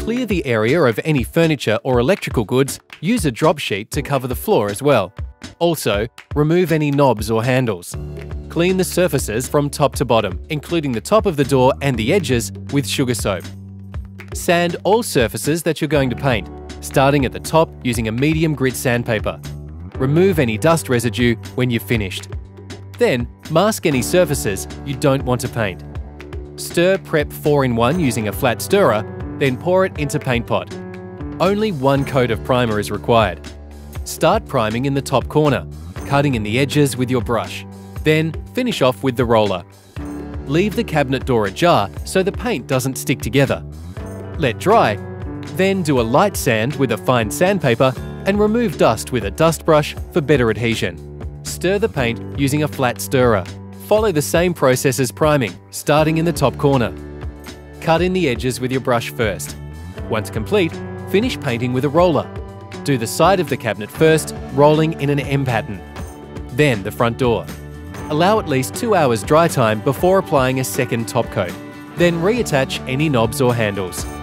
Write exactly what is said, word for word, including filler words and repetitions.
clear the area of any furniture or electrical goods, use a drop sheet to cover the floor as well. Also, remove any knobs or handles. Clean the surfaces from top to bottom, including the top of the door and the edges, with sugar soap. Sand all surfaces that you're going to paint, starting at the top using a medium grit sandpaper. Remove any dust residue when you've finished. Then, mask any surfaces you don't want to paint. Stir Prep four in one using a flat stirrer, then pour it into paint pot. Only one coat of primer is required. Start priming in the top corner, cutting in the edges with your brush. Then, finish off with the roller. Leave the cabinet door ajar so the paint doesn't stick together. Let dry, then do a light sand with a fine sandpaper and remove dust with a dust brush for better adhesion. Stir the paint using a flat stirrer. Follow the same process as priming, starting in the top corner. Cut in the edges with your brush first. Once complete, finish painting with a roller. Do the side of the cabinet first, rolling in an M pattern. Then the front door. Allow at least two hours dry time before applying a second top coat. Then reattach any knobs or handles.